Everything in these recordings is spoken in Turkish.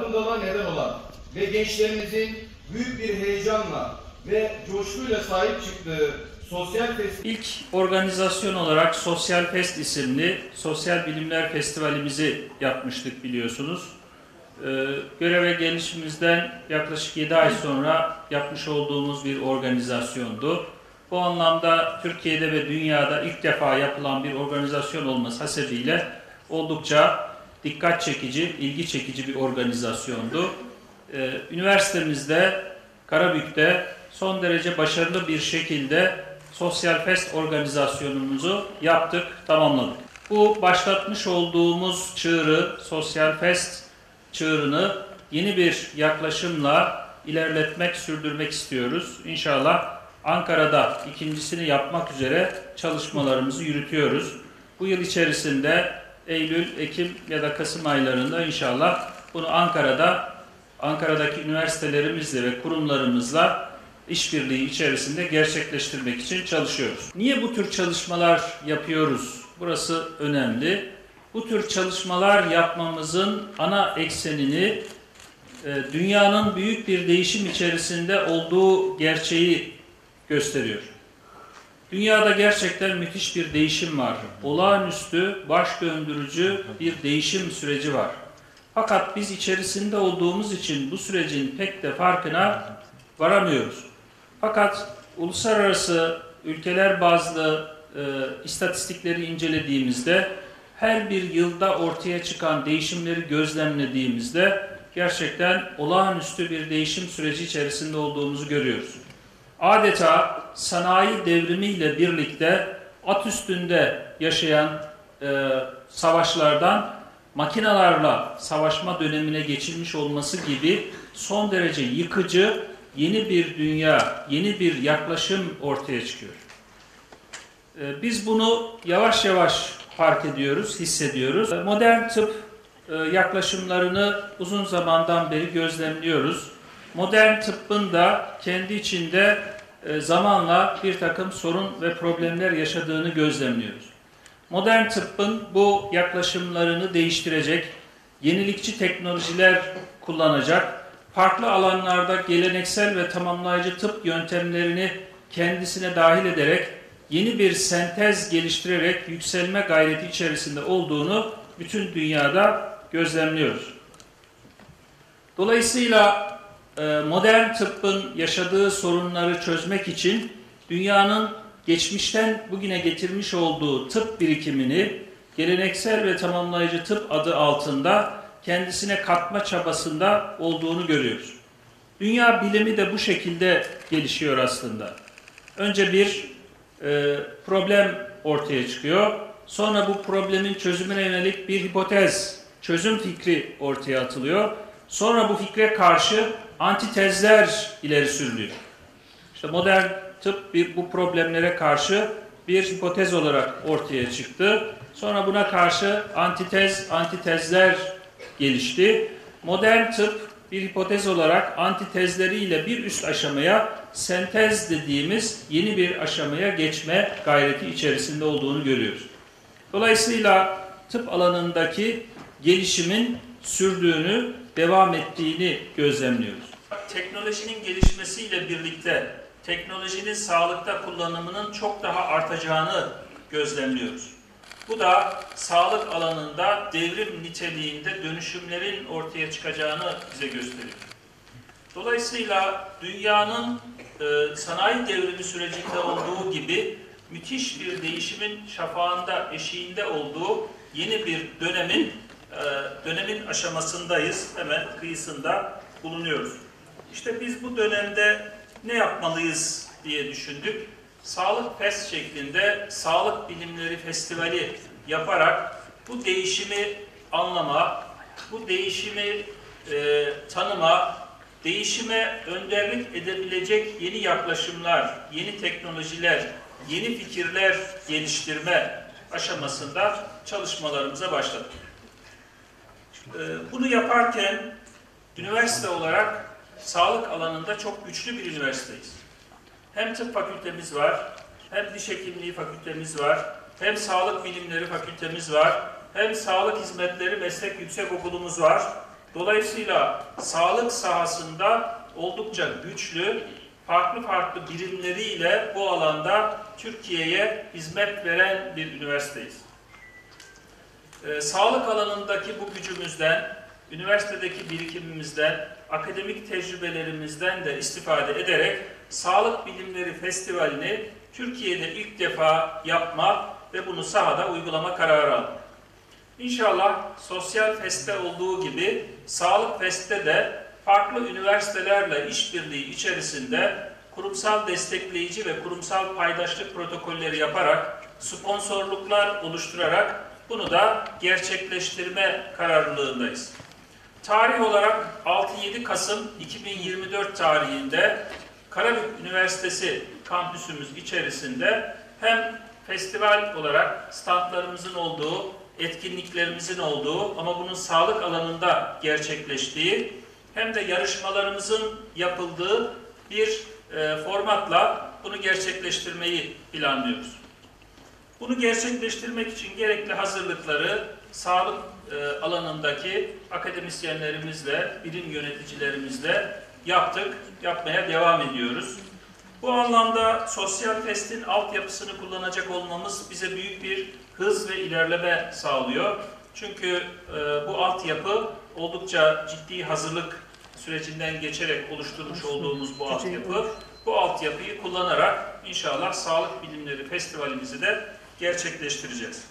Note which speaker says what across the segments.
Speaker 1: farkındalığa neden olan ve gençlerimizin büyük bir heyecanla ve coşkuyla sahip çıktığı Sosyal Fest...
Speaker 2: İlk organizasyon olarak Sosyal Fest isimli Sosyal Bilimler Festivalimizi yapmıştık biliyorsunuz. Göreve gelişimizden yaklaşık 7 ay sonra yapmış olduğumuz bir organizasyondu. Bu anlamda Türkiye'de ve dünyada ilk defa yapılan bir organizasyon olması hasebiyle oldukça dikkat çekici, ilgi çekici bir organizasyondu. Üniversitemizde, Karabük'te son derece başarılı bir şekilde Sosyal Fest organizasyonumuzu yaptık, tamamladık. Bu başlatmış olduğumuz çığırı, Sosyal Fest çığırını yeni bir yaklaşımla ilerletmek, sürdürmek istiyoruz. İnşallah Ankara'da ikincisini yapmak üzere çalışmalarımızı yürütüyoruz. Bu yıl içerisinde Eylül, Ekim ya da Kasım aylarında inşallah bunu Ankara'daki üniversitelerimizle ve kurumlarımızla işbirliği içerisinde gerçekleştirmek için çalışıyoruz. Niye bu tür çalışmalar yapıyoruz? Burası önemli. Bu tür çalışmalar yapmamızın ana eksenini dünyanın büyük bir değişim içerisinde olduğu gerçeği gösteriyor. Dünyada gerçekten müthiş bir değişim var. Olağanüstü, baş döndürücü bir değişim süreci var. Fakat biz içerisinde olduğumuz için bu sürecin pek de farkına varamıyoruz. Fakat uluslararası ülkeler bazlı istatistikleri incelediğimizde her bir yılda ortaya çıkan değişimleri gözlemlediğimizde gerçekten olağanüstü bir değişim süreci içerisinde olduğumuzu görüyoruz. Adeta sanayi devrimiyle birlikte at üstünde yaşayan savaşlardan makinalarla savaşma dönemine geçilmiş olması gibi son derece yıkıcı yeni bir dünya, yeni bir yaklaşım ortaya çıkıyor. Biz bunu yavaş yavaş fark ediyoruz, hissediyoruz. Modern tıp yaklaşımlarını uzun zamandan beri gözlemliyoruz. Modern tıbbın da kendi içinde zamanla bir takım sorun ve problemler yaşadığını gözlemliyoruz. Modern tıbbın bu yaklaşımlarını değiştirecek, yenilikçi teknolojiler kullanacak, farklı alanlarda geleneksel ve tamamlayıcı tıp yöntemlerini kendisine dahil ederek yeni bir sentez geliştirerek yükselme gayreti içerisinde olduğunu bütün dünyada gözlemliyoruz. Dolayısıyla modern tıbbın yaşadığı sorunları çözmek için dünyanın geçmişten bugüne getirmiş olduğu tıp birikimini geleneksel ve tamamlayıcı tıp adı altında kendisine katma çabasında olduğunu görüyoruz. Dünya bilimi de bu şekilde gelişiyor aslında. Önce bir problem ortaya çıkıyor. Sonra bu problemin çözümüne yönelik bir hipotez, çözüm fikri ortaya atılıyor. Sonra bu fikre karşı antitezler ileri sürülüyor. İşte modern tıp bu problemlere karşı bir hipotez olarak ortaya çıktı. Sonra buna karşı antitezler gelişti. Modern tıp bir hipotez olarak antitezleriyle bir üst aşamaya sentez dediğimiz yeni bir aşamaya geçme gayreti içerisinde olduğunu görüyoruz. Dolayısıyla tıp alanındaki gelişimin sürdüğünü, devam ettiğini gözlemliyoruz. Teknolojinin gelişmesiyle birlikte teknolojinin sağlıkta kullanımının çok daha artacağını gözlemliyoruz. Bu da sağlık alanında devrim niteliğinde dönüşümlerin ortaya çıkacağını bize gösteriyor. Dolayısıyla dünyanın sanayi devrimi sürecinde olduğu gibi müthiş bir değişimin şafağında, eşiğinde olduğu yeni bir dönemin aşamasındayız. Hemen kıyısında bulunuyoruz. İşte biz bu dönemde ne yapmalıyız diye düşündük. Sağlık Fest şeklinde Sağlık Bilimleri Festivali yaparak bu değişimi anlama, bu değişimi tanıma, değişime önderlik edebilecek yeni yaklaşımlar, yeni teknolojiler, yeni fikirler geliştirme aşamasında çalışmalarımıza başladık. Bunu yaparken üniversite olarak sağlık alanında çok güçlü bir üniversiteyiz. Hem tıp fakültemiz var, hem diş hekimliği fakültemiz var, hem sağlık bilimleri fakültemiz var, hem sağlık hizmetleri meslek yüksekokulumuz var, Dolayısıyla sağlık sahasında oldukça güçlü, farklı birimleriyle bu alanda Türkiye'ye hizmet veren bir üniversiteyiz. Sağlık alanındaki bu gücümüzden, üniversitedeki birikimimizden, akademik tecrübelerimizden de istifade ederek Sağlık Bilimleri Festivali'ni Türkiye'de ilk defa yapma ve bunu sahada uygulama kararı aldık. İnşallah Sosyal Fest'te olduğu gibi Sağlık Fest'te de farklı üniversitelerle işbirliği içerisinde kurumsal destekleyici ve kurumsal paydaşlık protokolleri yaparak, sponsorluklar oluşturarak bunu da gerçekleştirme kararlılığındayız. Tarih olarak 6-7 Kasım 2024 tarihinde Karabük Üniversitesi kampüsümüz içerisinde hem festival olarak standlarımızın olduğu, etkinliklerimizin olduğu ama bunun sağlık alanında gerçekleştiği hem de yarışmalarımızın yapıldığı bir formatla bunu gerçekleştirmeyi planlıyoruz. Bunu gerçekleştirmek için gerekli hazırlıkları sağlık alanındaki akademisyenlerimizle, bilim yöneticilerimizle yaptık, yapmaya devam ediyoruz. Bu anlamda Sosyal Fest'in altyapısını kullanacak olmamız bize büyük bir hız ve ilerleme sağlıyor. Çünkü bu altyapı oldukça ciddi hazırlık sürecinden geçerek oluşturmuş olduğumuz bu altyapı. Bu altyapıyı kullanarak inşallah Sağlık Bilimleri Festivalimizi de gerçekleştireceğiz.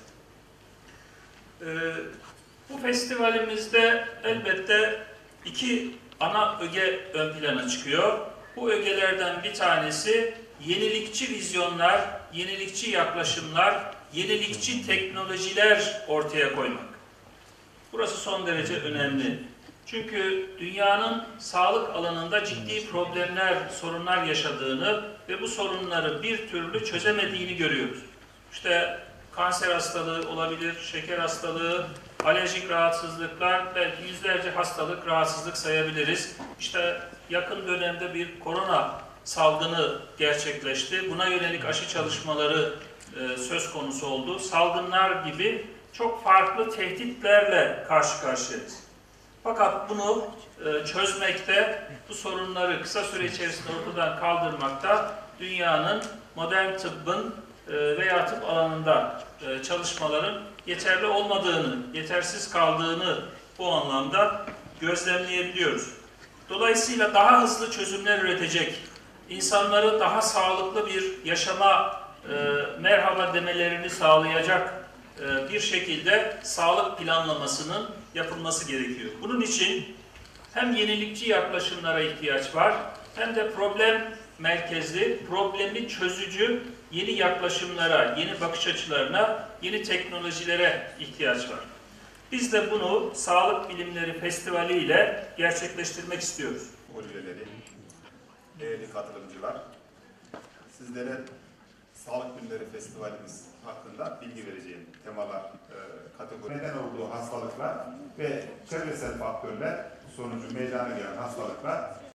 Speaker 2: Bu festivalimizde elbette iki ana öge ön plana çıkıyor. Bu ögelerden bir tanesi yenilikçi vizyonlar, yenilikçi yaklaşımlar, yenilikçi teknolojiler ortaya koymak. Burası son derece önemli. Çünkü dünyanın sağlık alanında ciddi problemler, sorunlar yaşadığını ve bu sorunları bir türlü çözemediğini görüyoruz. İşte kanser hastalığı olabilir, şeker hastalığı, alerjik rahatsızlıklar, belki yüzlerce hastalık, rahatsızlık sayabiliriz. İşte yakın dönemde bir korona salgını gerçekleşti. Buna yönelik aşı çalışmaları söz konusu oldu. Salgınlar gibi çok farklı tehditlerle karşı karşıyayız. Fakat bunu çözmekte, bu sorunları kısa süre içerisinde ortadan kaldırmakta dünyanın modern tıbbın veya tıp alanında çalışmaların yeterli olmadığını, yetersiz kaldığını bu anlamda gözlemleyebiliyoruz. Dolayısıyla daha hızlı çözümler üretecek, insanları daha sağlıklı bir yaşama merhaba demelerini sağlayacak bir şekilde sağlık planlamasının yapılması gerekiyor. Bunun için hem yenilikçi yaklaşımlara ihtiyaç var, hem de problem merkezli, problemi çözücü yeni yaklaşımlara, yeni bakış açılarına, yeni teknolojilere ihtiyaç var. Biz de bunu Sağlık Bilimleri Festivali ile gerçekleştirmek istiyoruz.
Speaker 3: Üyeleri, değerli katılımcılar, sizlere Sağlık Bilimleri Festivalimiz hakkında bilgi vereceğim temalar, kategori. Neden olduğu hastalıklar ve çevresel faktörler sonucu meydana gelen hastalıklar